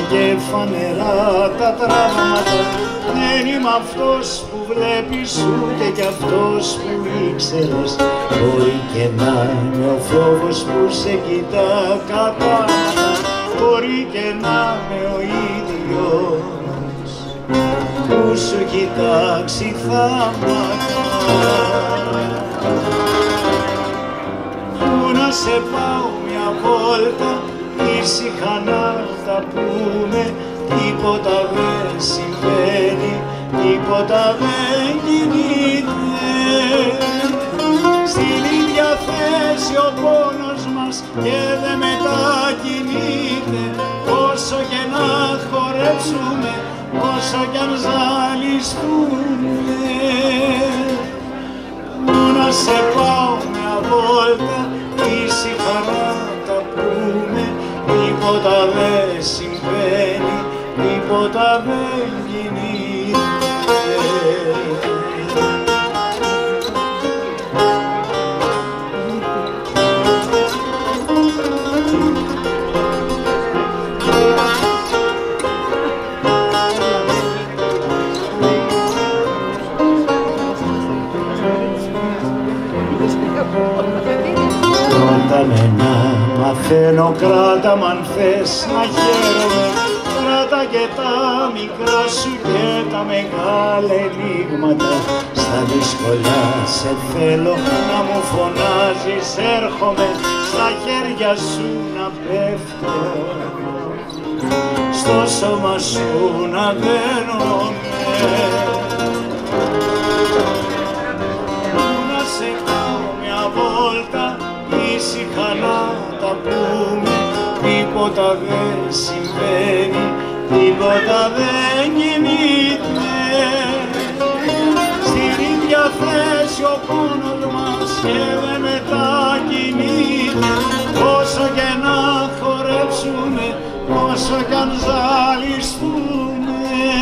και φανερά τα τραύματα. Δεν είμαι αυτός που βλέπεις ούτε κι αυτός που ήξερες. Μπορεί και να είμαι ο φόβος που σε κοιτά κατάματα. Μπορεί και να είμαι ο ίδιος που σου κοιτάξει θαύματα. Πού να σε πάω μια βόλτα, ήσυχα να τα πούμε, τίποτα δεν συμβαίνει, τίποτα δεν κινείται. Στην ίδια θέση ο πόνος μας και δεν μετακινείται. Όσο και να χορέψουμε, όσο κι αν ζαλιστούμε. Πού να σε πάω μια βόλτα, ήσυχα να τα πούμε, τίποτα δεν συμβαίνει, τίποτα δεν κινείται. Κράτα με να μαθαίνω, κράτα μ' αν θες να χαίρομαι. Κράτα και τα μικρά σου και τα μεγάλα ενίγματα. Στα δύσκολα σε θέλω να μου φωνάζεις, έρχομαι στα χέρια σου να πέφτω, στο σώμα σου να δένομαι. Να σε πάω μια βόλτα, ήσυχα να τα πούμε, τίποτα δεν συμβαίνει, τίποτα δεν κινείται. Στην ίδια θέση ο πόνος μας και δεν μετακινείται. Όσο και να χορέψουμε, όσο κι αν ζαλιστούμε.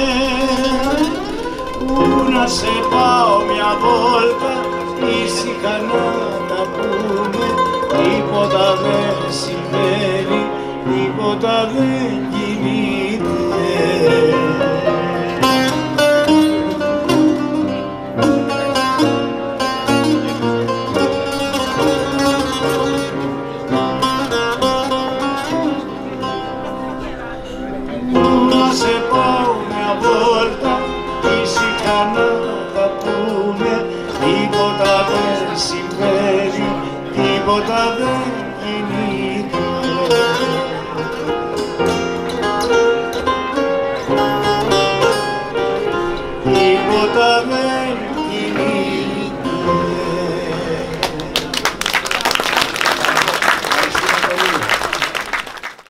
Πού να σε πάω μια βόλτα, ήσυχα να τα πούμε, τίποτα δεν συμβαίνει, τίποτα δεν κινείται. Πού να σε πάω μια βόλτα, ήσυχα να τα πούμε, τίποτα δεν συμβαίνει, τίποτα δεν